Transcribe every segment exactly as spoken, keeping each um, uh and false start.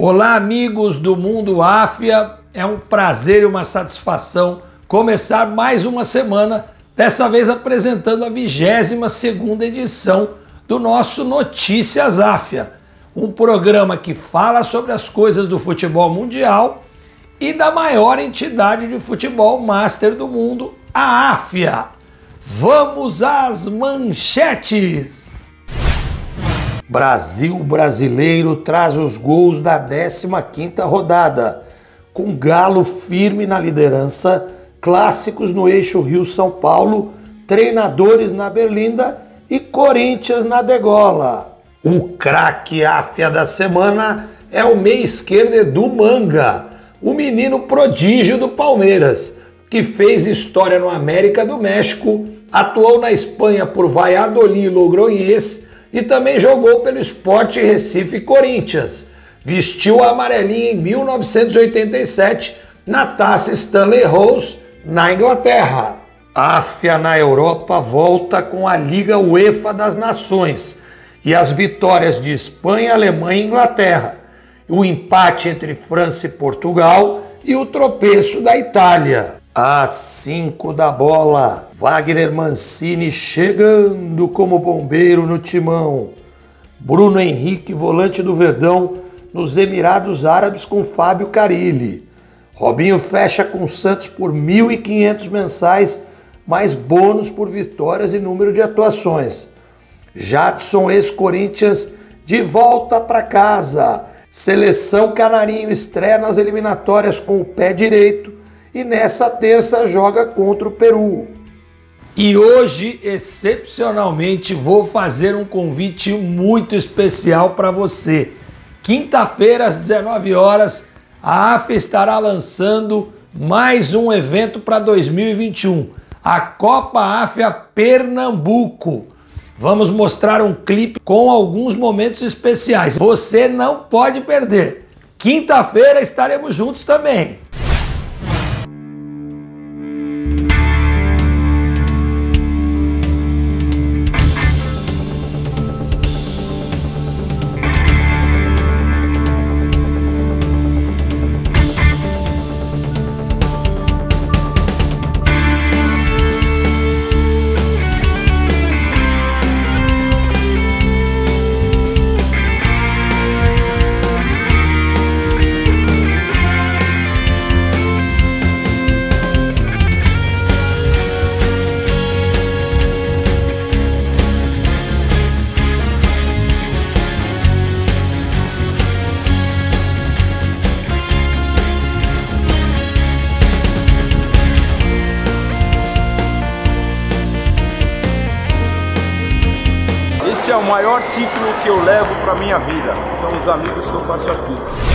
Olá, amigos do Mundo Áfia, é um prazer e uma satisfação começar mais uma semana, dessa vez apresentando a vigésima segunda edição do nosso Notícias Áfia, um programa que fala sobre as coisas do futebol mundial e da maior entidade de futebol master do mundo, a Áfia. Vamos às manchetes! Brasil brasileiro traz os gols da décima quinta rodada, com Galo firme na liderança, clássicos no eixo Rio-São Paulo, treinadores na Berlinda e Corinthians na degola. O craque Áfia da semana é o meia esquerdo Edu Manga, o menino prodígio do Palmeiras, que fez história no América do México, atuou na Espanha por Valladolid e Logroñés, e também jogou pelo Sport Recife e Corinthians. Vestiu a amarelinha em mil novecentos e oitenta e sete na Taça Stanley Rose, na Inglaterra. Áfia na Europa volta com a Liga UEFA das Nações e as vitórias de Espanha, Alemanha e Inglaterra, o empate entre França e Portugal e o tropeço da Itália. Às cinco da bola, Wagner Mancini chegando como bombeiro no timão. Bruno Henrique, volante do Verdão, nos Emirados Árabes com Fábio Carille. Robinho fecha com o Santos por mil e quinhentos mensais, mais bônus por vitórias e número de atuações. Jadson, ex-Corinthians, de volta para casa. Seleção Canarinho estreia nas eliminatórias com o pé direito e nessa terça joga contra o Peru. E hoje, excepcionalmente, vou fazer um convite muito especial para você. Quinta-feira, às dezenove horas, a Áfia estará lançando mais um evento para dois mil e vinte e um, a Copa Áfia Pernambuco. Vamos mostrar um clipe com alguns momentos especiais. Você não pode perder. Quinta-feira estaremos juntos também. Esse é o maior título que eu levo para minha vida. São os amigos que eu faço aqui.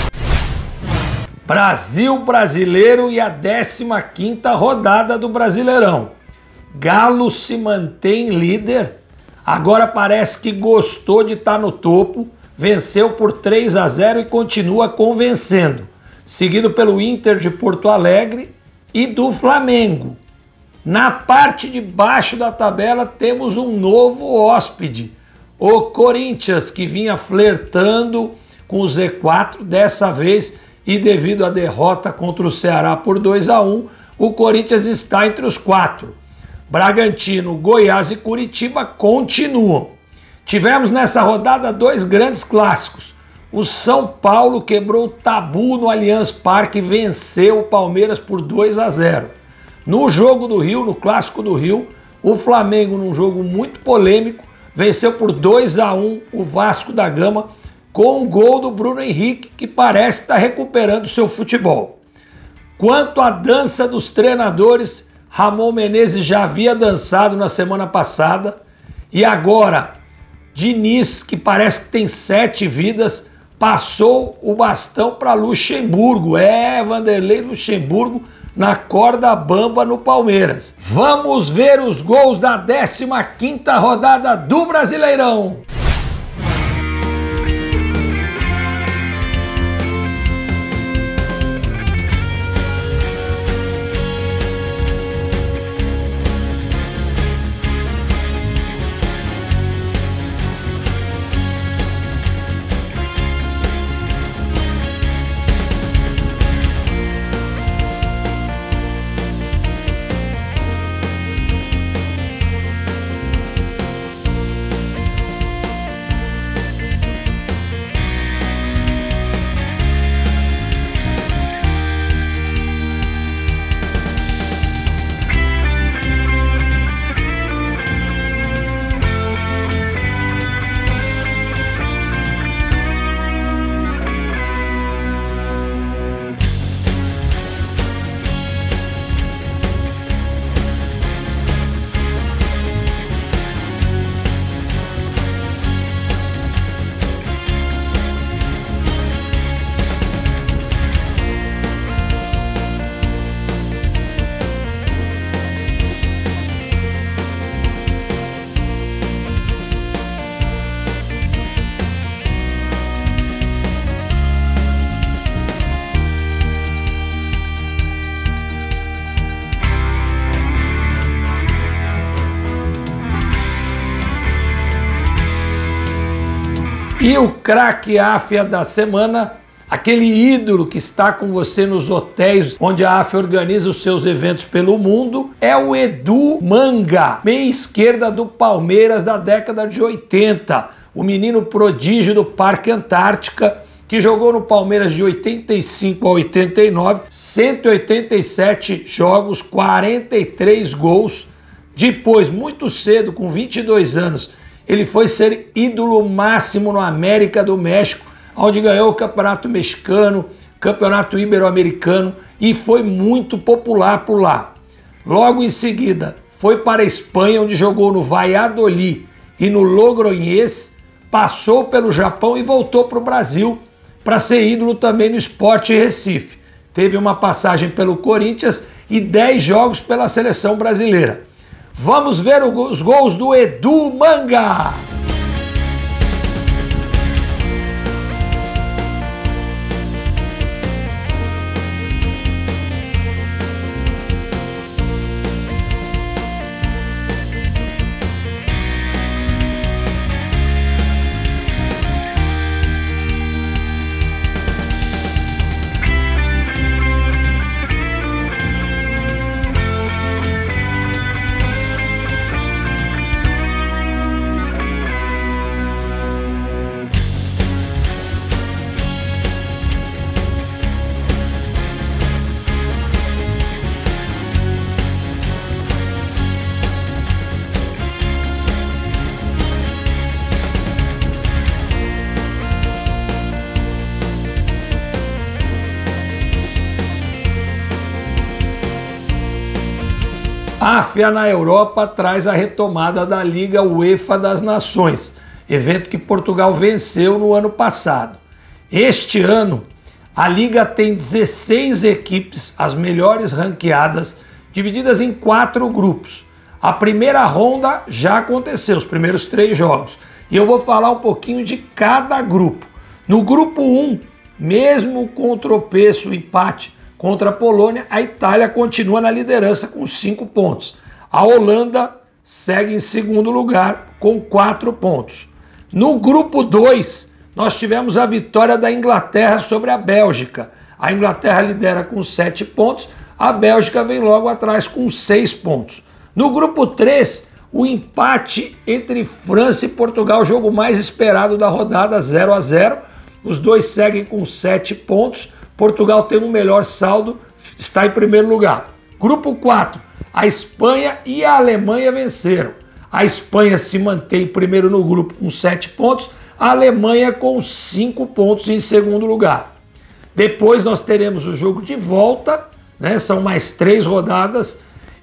Brasil brasileiro e a décima quinta rodada do Brasileirão. Galo se mantém líder. Agora parece que gostou de estar no topo. Venceu por três a zero e continua convencendo. Seguido pelo Inter de Porto Alegre e do Flamengo. Na parte de baixo da tabela temos um novo hóspede. O Corinthians, que vinha flertando com o Z quatro, dessa vez, e devido à derrota contra o Ceará por dois a um, o Corinthians está entre os quatro. Bragantino, Goiás e Curitiba continuam. Tivemos nessa rodada dois grandes clássicos. O São Paulo quebrou o tabu no Allianz Parque e venceu o Palmeiras por dois a zero. No jogo do Rio, no Clássico do Rio, o Flamengo, num jogo muito polêmico, venceu por dois a um o Vasco da Gama com o gol do Bruno Henrique, que parece estar recuperando seu futebol. Quanto à dança dos treinadores, Ramon Menezes já havia dançado na semana passada e agora Diniz, que parece que tem sete vidas, passou o bastão para Luxemburgo. É, Vanderlei Luxemburgo na corda bamba no Palmeiras. Vamos ver os gols da décima quinta rodada do Brasileirão. E o craque Áfia da semana, aquele ídolo que está com você nos hotéis onde a Áfia organiza os seus eventos pelo mundo, é o Edu Manga, meia esquerda do Palmeiras da década de oitenta, o menino prodígio do Parque Antártica, que jogou no Palmeiras de oitenta e cinco a oitenta e nove, cento e oitenta e sete jogos, quarenta e três gols. Depois, muito cedo, com vinte e dois anos, ele foi ser ídolo máximo no América do México, onde ganhou o Campeonato Mexicano, Campeonato Ibero-Americano e foi muito popular por lá. Logo em seguida, foi para a Espanha, onde jogou no Valladolid e no Logroñés, passou pelo Japão e voltou para o Brasil para ser ídolo também no Sport Recife. Teve uma passagem pelo Corinthians e dez jogos pela seleção brasileira. Vamos ver os gols do Edu Manga! A Áfia na Europa traz a retomada da Liga UEFA das Nações, evento que Portugal venceu no ano passado. Este ano, a Liga tem dezesseis equipes, as melhores ranqueadas, divididas em quatro grupos. A primeira ronda já aconteceu, os primeiros três jogos. E eu vou falar um pouquinho de cada grupo. No grupo um, mesmo com o tropeço, o empate contra a Polônia, a Itália continua na liderança com cinco pontos. A Holanda segue em segundo lugar com quatro pontos. No grupo dois, nós tivemos a vitória da Inglaterra sobre a Bélgica. A Inglaterra lidera com sete pontos, a Bélgica vem logo atrás com seis pontos. No grupo três, o empate entre França e Portugal, o jogo mais esperado da rodada, zero a zero. Os dois seguem com sete pontos. Portugal tem um melhor saldo, está em primeiro lugar. Grupo quatro, a Espanha e a Alemanha venceram. A Espanha se mantém primeiro no grupo com sete pontos, a Alemanha com cinco pontos em segundo lugar. Depois nós teremos o jogo de volta, né? São mais três rodadas,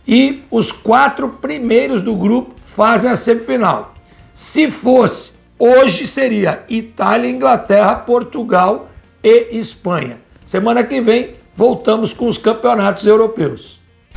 e os quatro primeiros do grupo fazem a semifinal. Se fosse, hoje seria Itália, Inglaterra, Portugal e Espanha. Semana que vem, voltamos com os campeonatos europeus.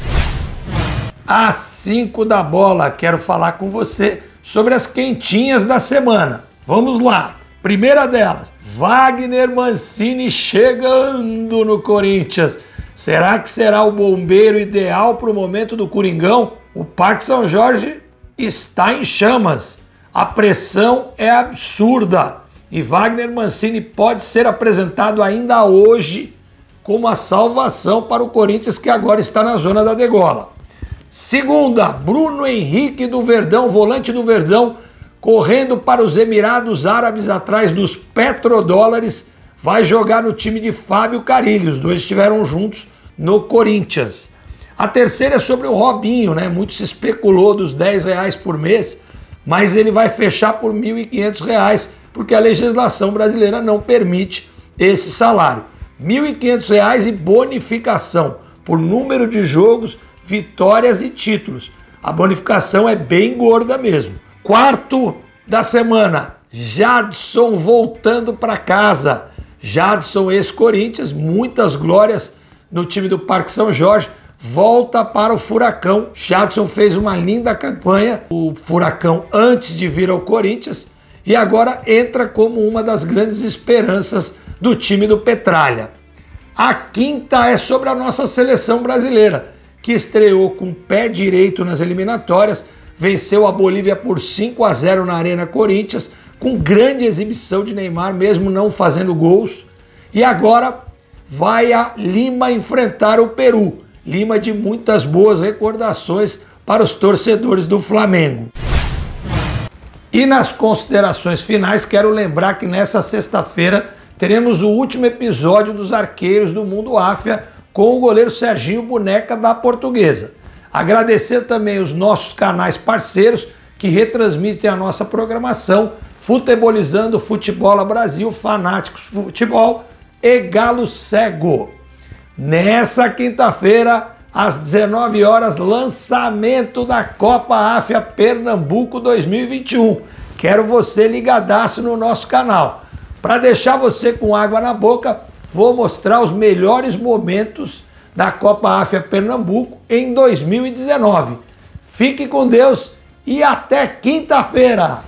Às cinco da bola, quero falar com você sobre as quentinhas da semana. Vamos lá! Primeira delas, Wagner Mancini chegando no Corinthians. Será que será o bombeiro ideal para o momento do Coringão? O Parque São Jorge está em chamas. A pressão é absurda. E Wagner Mancini pode ser apresentado ainda hoje como a salvação para o Corinthians, que agora está na zona da degola. Segunda, Bruno Henrique do Verdão, volante do Verdão, correndo para os Emirados Árabes atrás dos petrodólares, vai jogar no time de Fábio Carille. Os dois estiveram juntos no Corinthians. A terceira é sobre o Robinho, né? Muito se especulou dos dez reais por mês, mas ele vai fechar por mil e quinhentos reais, porque a legislação brasileira não permite esse salário. mil e quinhentos reais e bonificação por número de jogos, vitórias e títulos. A bonificação é bem gorda mesmo. Quarto da semana, Jadson voltando para casa. Jadson, ex-Corinthians, muitas glórias no time do Parque São Jorge, volta para o Furacão. Jadson fez uma linda campanha, o Furacão, antes de vir ao Corinthians, e agora entra como uma das grandes esperanças do time do Petralha. A quinta é sobre a nossa seleção brasileira, que estreou com o pé direito nas eliminatórias, venceu a Bolívia por cinco a zero na Arena Corinthians, com grande exibição de Neymar, mesmo não fazendo gols. E agora vai a Lima enfrentar o Peru. Lima de muitas boas recordações para os torcedores do Flamengo. E nas considerações finais, quero lembrar que nessa sexta-feira teremos o último episódio dos Arqueiros do Mundo Áfia com o goleiro Serginho Boneca da Portuguesa. Agradecer também os nossos canais parceiros que retransmitem a nossa programação, Futebolizando Futebola Brasil, Fanáticos Futebol e Galo Cego. Nessa quinta-feira, às dezenove horas, lançamento da Copa Áfia Pernambuco dois mil e vinte e um. Quero você ligadaço no nosso canal. Para deixar você com água na boca, vou mostrar os melhores momentos da Copa Áfia Pernambuco em dois mil e dezenove. Fique com Deus e até quinta-feira!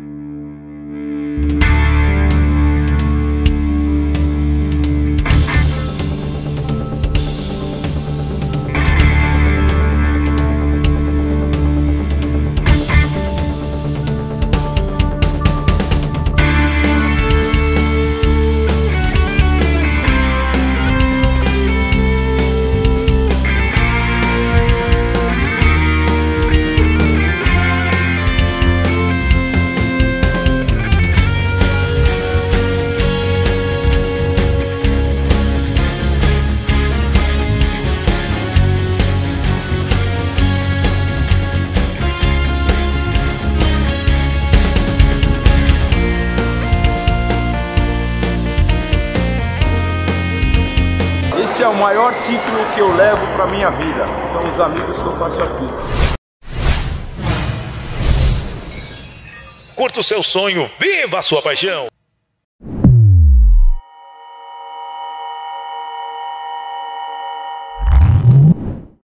Esse é o maior título que eu levo para minha vida. São os amigos que eu faço aqui. Curta o seu sonho, viva a sua paixão!